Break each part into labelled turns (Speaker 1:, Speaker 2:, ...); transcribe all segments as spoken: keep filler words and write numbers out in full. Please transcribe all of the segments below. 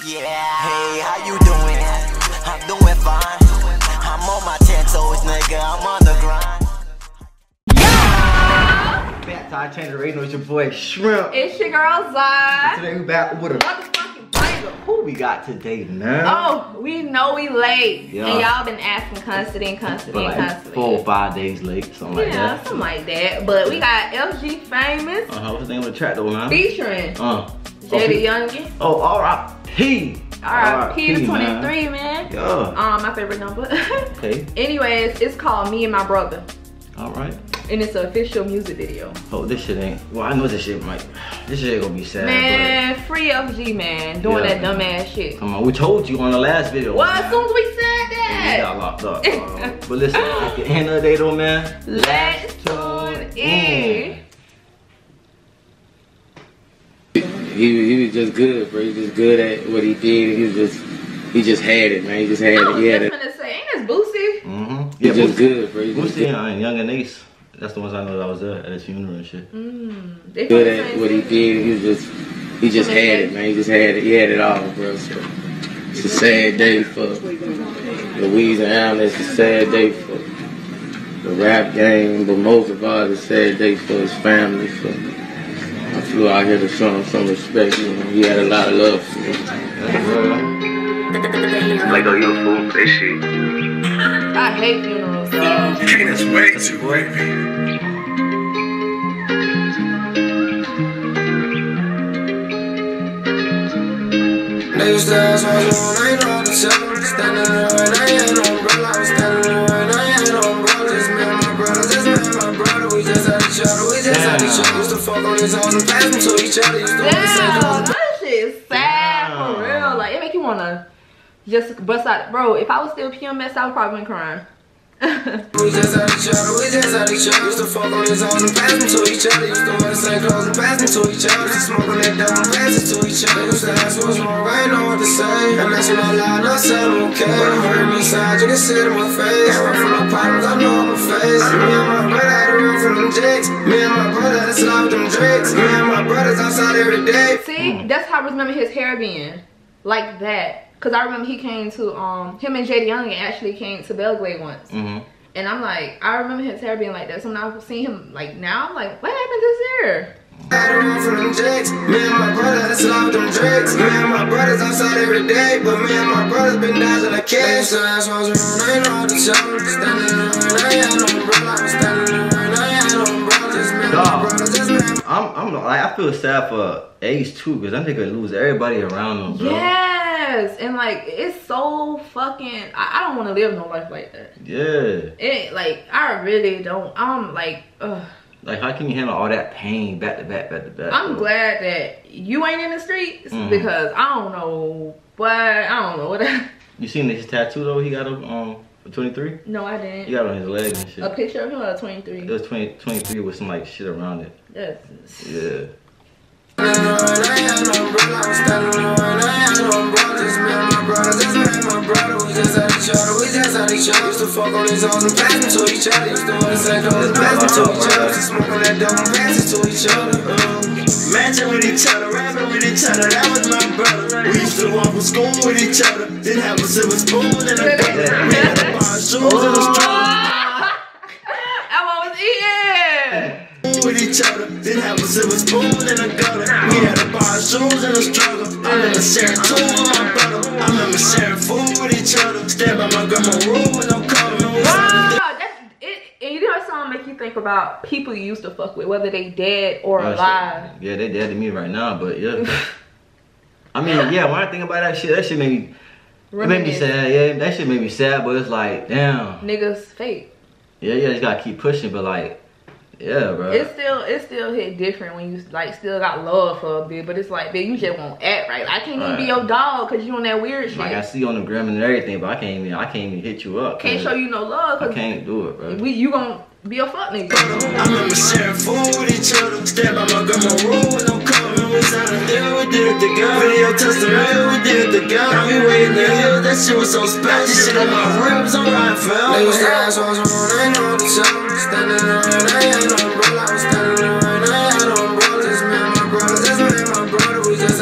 Speaker 1: Yeah, hey, how you doing? I'm doing fine. I'm on my ten toes, nigga. I'm on the grind.
Speaker 2: Yeah!
Speaker 3: Fat Tie Change the Radio, it's your boy Shrimp.
Speaker 2: It's your girl Zai.
Speaker 3: Today we back with a
Speaker 2: motherfucking banger.
Speaker 3: Who we got today now?
Speaker 2: Oh, we know we late.
Speaker 3: Yeah.
Speaker 2: And y'all been asking constantly and constantly and
Speaker 3: like
Speaker 2: constantly.
Speaker 3: Four or five days late, something like
Speaker 2: Yeah,
Speaker 3: that.
Speaker 2: something like that. But we got F G Famous
Speaker 3: Uh huh. What's the name of the track though, man?
Speaker 2: featuring
Speaker 3: Uh.
Speaker 2: Jaydayoungan.
Speaker 3: Oh, R I P.
Speaker 2: R I P to twenty-three, man.
Speaker 3: Yeah.
Speaker 2: Um, my favorite number.
Speaker 3: Okay.
Speaker 2: Anyways, it's called Me and My Brother.
Speaker 3: All right.
Speaker 2: And it's an official music video.
Speaker 3: Oh, this shit ain't. Well, I know this shit might. This shit ain't gonna be sad.
Speaker 2: Man, free F G, man. Doing
Speaker 3: Yeah,
Speaker 2: that dumb ass shit.
Speaker 3: Come on, we told you on the last video.
Speaker 2: Well,
Speaker 3: man.
Speaker 2: as soon as we said
Speaker 3: We
Speaker 2: that.
Speaker 3: got locked up. uh, but listen, at the end of the day though, man.
Speaker 2: Let's tune in.
Speaker 4: He, he was just good, bro. He was just good at what he did. He was just, he just had it, man. He just had
Speaker 2: I
Speaker 4: it.
Speaker 2: was
Speaker 4: He had
Speaker 2: just
Speaker 4: it.
Speaker 2: gonna say, ain't this Boosie?
Speaker 3: Mm-hmm.
Speaker 4: He
Speaker 3: Yeah,
Speaker 4: just
Speaker 3: Boosie,
Speaker 4: good, bro. He just
Speaker 3: Boosie
Speaker 4: good,
Speaker 3: and Young and Ace. That's the ones I know that was there at his funeral and shit.
Speaker 2: Mm, they
Speaker 4: good
Speaker 2: from the
Speaker 4: at
Speaker 2: same
Speaker 4: what he
Speaker 2: city?
Speaker 4: did. He was just, he just had it, man. He just had it. He had it all, bro. So it's a sad day for Louisiana. It's a sad day for the rap game, but most of all, it's a sad day for his family. So I flew out here to show him some respect. You know, he had a lot of love for me.
Speaker 5: Like, oh, you a fool for this shit.
Speaker 2: I hate funerals, dog.
Speaker 5: It's way too rapey.
Speaker 6: They used to ask what's wrong, I ain't know what to tell them. Standing in the rain, I ain't no umbrella. I was standing in the rain, I ain't no umbrella. Just me and my brother, just me and my brother. We just had each other, we just had each other. Used to fuck on these hoes and pass them to each other. Used to want to say
Speaker 2: Damn, that shit is sad for real. Like, it make you wanna just bust out. Bro, if I was still P M S, I would probably been crying.
Speaker 6: we just had each other, we just had each other. Used to fuck on these hoes and pass them to each other. Used to wear the same clothes and pass them to each other. Used to smoke on that dope and pass it to each other. Used to ask what's wrong, I ain't know what to say. And that's when I lied and I said I'm okay. But I heard me side, you can see it in my face. I run from my problems, I know I'm a face. Me and my brother had to run from them jakes. Me and my brother had to slide with them drakes. Me and my brothers outside every day.
Speaker 2: See, that's how I remember his hair being like that. Cause I remember he came to um him and Jaydayoungan actually came to Belgrade once.
Speaker 3: Mm-hmm.
Speaker 2: And I'm like, I remember his hair being like that. So when I see him like now, I'm like, what happened to his hair?
Speaker 6: I had to run from them jakes. Me and my brother had to slide with them drakes. Me and my brothers outside every day. But me and my brothers been dodging the kids. So that's what's wrong, I ain't know what to tell them. Standing in the rain, I ain't had no umbrella. I was standing in the rain, I ain't had no umbrella. Just me and my brother, just me and my
Speaker 3: I'm, I'm like, I feel sad for Ace too, cause that nigga lose everybody around him, bro.
Speaker 2: Yes, and like it's so fucking. I, I don't want to live no life like that.
Speaker 3: Yeah.
Speaker 2: It like I really don't. I'm like, ugh.
Speaker 3: Like, how can you handle all that pain back to back, back to back?
Speaker 2: I'm
Speaker 3: bro?
Speaker 2: glad that you ain't in the streets
Speaker 3: Mhm.
Speaker 2: because I don't know, but I don't know what. I,
Speaker 3: You seen his tattoo though? He got up um for twenty-three.
Speaker 2: no, I
Speaker 3: He
Speaker 2: didn't.
Speaker 3: got it on his leg and shit.
Speaker 2: A picture of him or twenty-three.
Speaker 3: It was twenty, twenty-three with some like shit around it.
Speaker 2: That's
Speaker 3: Yeah.
Speaker 6: I ain't had no umbrella. I was standing in the rain, I ain't had no umbrella. Just me and my brother, just me and my brother. We just had each other, we just had each other. Used to fuck on these hoes and pass them to each other. Used to wear the same clothes and pass them to each other. Used to smoke on that dope and pass it to each other. Uh.
Speaker 1: Matching with each other, rapping with each other, that was my brother. We used to walk from school with each other. Didn't have a silver spoon in a gutter. We had to buy shoes in a struggle.
Speaker 2: I was eating.
Speaker 1: With each other, didn't have a silver spoon in a gutter. We had to buy shoes in a struggle. I remember sharing two with my brother. I remember sharing food with each other. Stand by my grandma room with no cover.
Speaker 2: Wow, that's it. And you know that song make you think about people you used to fuck with, whether they dead or
Speaker 3: Oh,
Speaker 2: alive.
Speaker 3: shit. Yeah, they dead to me right now, but yeah. I mean, yeah, when I think about that shit, that shit made me, it made me
Speaker 2: Reminisce.
Speaker 3: sad. Yeah, that shit made me sad, but it's like, damn.
Speaker 2: Niggas fake.
Speaker 3: Yeah, yeah, you gotta keep pushing, but like, yeah, bro.
Speaker 2: It still it still hit different when you like still got love for a bit, but it's like, bitch, you just won't act right. I can't even be
Speaker 3: Right.
Speaker 2: your dog because you on that weird shit.
Speaker 3: Like, I see you on the gram and everything, but I can't even, I can't even hit you up.
Speaker 2: Can't show you no love
Speaker 3: I
Speaker 2: because
Speaker 3: can't do it, bro.
Speaker 2: we you gon' be a fuck nigga.
Speaker 1: I remember sharing food with each other. Stand by my grandma room with no cover. We signed a deal, we did it together. Video testimonial, we did it together. Now we way in the hills, that shit was so special. This shit on my ribs, I'm riding forever.
Speaker 6: They used to ask what's wrong, I ain't know what to tell them. Standing in the rain, I ain't had no umbrella. I was standing in the rain, I ain't had no umbrella. Just me and my brother, just me and my brother. We just had each other.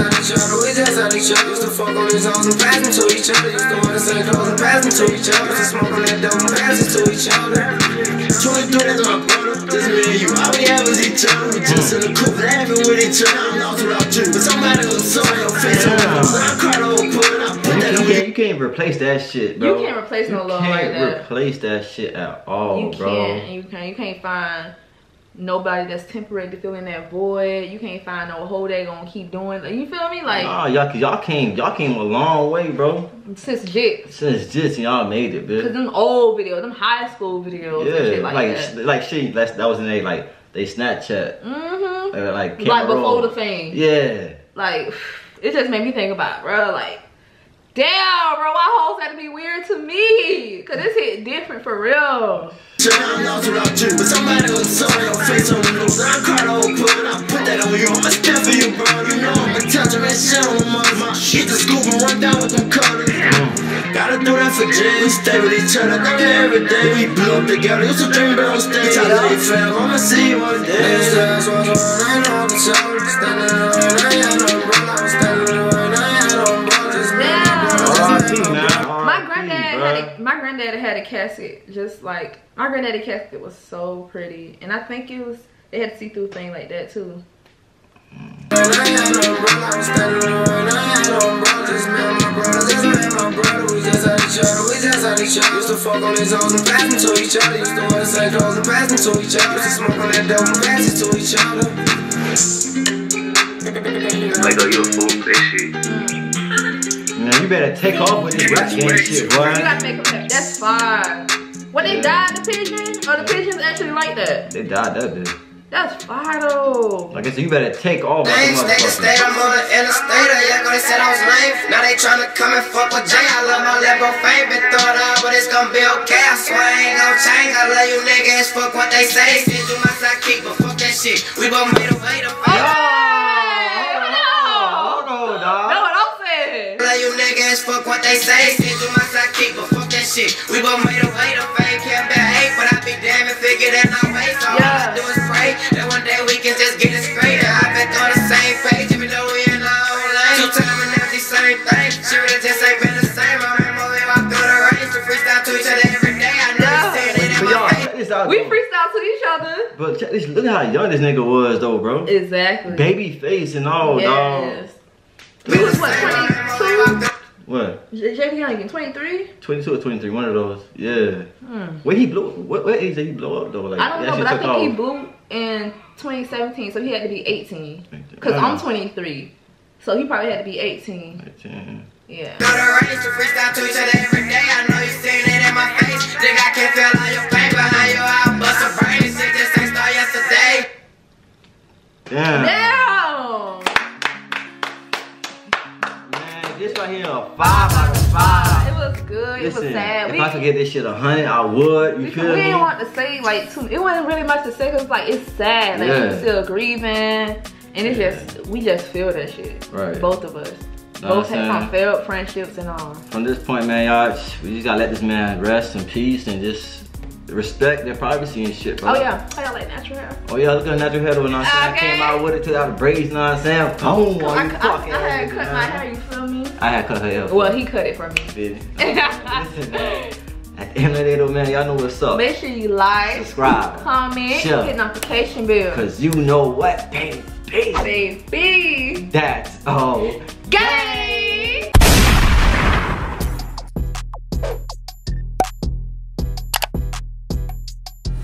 Speaker 6: other, we just had each other. Used to fuck on these hoes and pass them to each other. Used to wear the same clothes and pass them to each other. Used to smoke on that dope and pass it to each other.
Speaker 1: twenty-three, that's my brother. This me and you, all we have is each other. We just in the coop laughing with each other. I'm lost without you, but somebody gonna saw your face on the nose. I cried over put I put that on
Speaker 3: you. You can't replace that shit, bro.
Speaker 2: You can't replace no love like that.
Speaker 3: You can't replace that shit at all,
Speaker 2: you
Speaker 3: bro.
Speaker 2: Can't, you can't. You can't find nobody that's temporary to fill in that void. You can't find no hoe they gonna keep doing. You feel me? Like,
Speaker 3: nah, y'all, y'all came, y'all came a long way, bro.
Speaker 2: Since Jits.
Speaker 3: Since Jits, y'all made it, bitch.
Speaker 2: Cause them old videos, them high school videos, yeah, and shit like,
Speaker 3: like
Speaker 2: that.
Speaker 3: like shit. That was in they like they Snapchat.
Speaker 2: Mm-hmm.
Speaker 3: Uh, like
Speaker 2: like before
Speaker 3: roll.
Speaker 2: the fame.
Speaker 3: Yeah.
Speaker 2: Like it just made me think about, bro. Like, damn, bro, why hoes had to be weird to me? Cause this hit different for real.
Speaker 1: I'm lost without you, but somebody gonna saw your face on the news. I cried over put I put that on you. I'ma step for you, bro. You know I'ma touch that shit on my mama. Get the scoop and run down with them colors. Gotta do that for Jay. We stay with each other, think every day. We blew up together. Used to dream about on stage. I love you, fam. I'ma see you one day.
Speaker 6: That's why I ain't on the show. Standing around, I ain't no brother. I was standing around, I ain't no brother.
Speaker 2: My granddad had a, my granddad had a casket, just like my granddaddy casket was so pretty, and I think it was they had a see-through thing like that too.
Speaker 6: Used to fuck on these hoes and pass them to each other. Used to wear the same clothes and pass them to each other. Used to smoke on that dope and pass it to each other.
Speaker 5: Like, oh, you a fool for this shit.
Speaker 3: Man, you better take off with this rap game shit, boy.
Speaker 2: You gotta make them. That's fire. When they died, the pigeon, or the pigeons actually like that.
Speaker 3: They died that bitch.
Speaker 2: That's fire though.
Speaker 3: Like I said, you better take off.
Speaker 6: They stay to stay, I'm on the interstate. Yeah, they said I was lame. Now they tryna come and fuck with Jay. I love my Lambo fame. Been thrown out, but it's gonna be okay. I swear I ain't gon' change. I love you niggas, fuck what they say. Still do my sidekick, but fuck that shit. We both made a way to fight.
Speaker 3: Hold on, dog.
Speaker 2: Know what I'm saying?
Speaker 6: Love you niggas, fuck what they say. Still do my sidekick, but fuck that shit. We both made a way to fame. Can't bear hate, but I be damn and figure that my way. So all I do is pray that one day we can just get it straight. I've been on the same page, even though we in our own lane. Two times and every same thing. Sure, it just ain't been the same. I remember we walked through the range to freestyle to each other every day. I know you saying it in my face.
Speaker 2: We freestyle to each other.
Speaker 3: But check this, look how young this nigga was though, bro.
Speaker 2: Exactly.
Speaker 3: Baby face and all,
Speaker 2: yes.
Speaker 3: dog.
Speaker 2: We was what, twenty-two?
Speaker 3: What?
Speaker 2: Jaydayoungan, twenty-three?
Speaker 3: twenty-two or twenty-three, one of those. Yeah.
Speaker 2: Hmm.
Speaker 3: Where he blew? What, what age did he blow up though? Like,
Speaker 2: I don't know, but I think
Speaker 3: off.
Speaker 2: he blew in twenty seventeen, so he had to be eighteen. Cause
Speaker 3: Yeah.
Speaker 2: I'm twenty-three, so he probably had to be eighteen.
Speaker 3: eighteen.
Speaker 2: Yeah.
Speaker 6: Go to range to freestyle to each other every day. I know you seen it in my face. Think I can feel all your pain behind your eye. Bust a brain, this shit just ain't start yesterday.
Speaker 3: Damn.
Speaker 2: Damn.
Speaker 3: Man, this right here a five out of five.
Speaker 2: It was good.
Speaker 3: Listen,
Speaker 2: it was sad.
Speaker 3: if
Speaker 2: we,
Speaker 3: I could get this shit a hundred, I would. You
Speaker 2: we,
Speaker 3: feel
Speaker 2: we
Speaker 3: me?
Speaker 2: didn't want to say like too. It wasn't really much to say because like it's sad. Like
Speaker 3: Yeah.
Speaker 2: we're still grieving, and it's
Speaker 3: Yeah.
Speaker 2: just we just feel that shit.
Speaker 3: Right.
Speaker 2: Both of us.
Speaker 3: Know
Speaker 2: Both
Speaker 3: what I'm
Speaker 2: had some
Speaker 3: saying?
Speaker 2: failed friendships and all.
Speaker 3: From this point, man, y'all, we just gotta let this man rest in peace and just respect their privacy and shit, bro.
Speaker 2: Oh yeah, I got like natural hair.
Speaker 3: Oh yeah, look at natural hair, you know what I'm saying?
Speaker 2: Okay.
Speaker 3: Came out with it, took out the braids, you know what I'm saying? Boom,
Speaker 2: I,
Speaker 3: while
Speaker 2: I,
Speaker 3: you
Speaker 2: I,
Speaker 3: talking.
Speaker 2: I had cut my hair. You feel me?
Speaker 3: I had cut her hair.
Speaker 2: Well, he cut it for me.
Speaker 3: Bitch. Listen, at the end of the day though, man, y'all know what's up.
Speaker 2: Make sure you like,
Speaker 3: Subscribe,
Speaker 2: comment,
Speaker 3: share.
Speaker 2: hit notification bell.
Speaker 3: Cause you know what, baby.
Speaker 2: Baby.
Speaker 3: That's all.
Speaker 2: Gang!